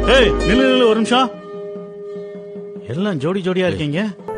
ஏய் நில்லு நில்லு ஒரு நிமிஷம். எல்லாம் ஜோடி ஜோடியா இருக்கீங்க.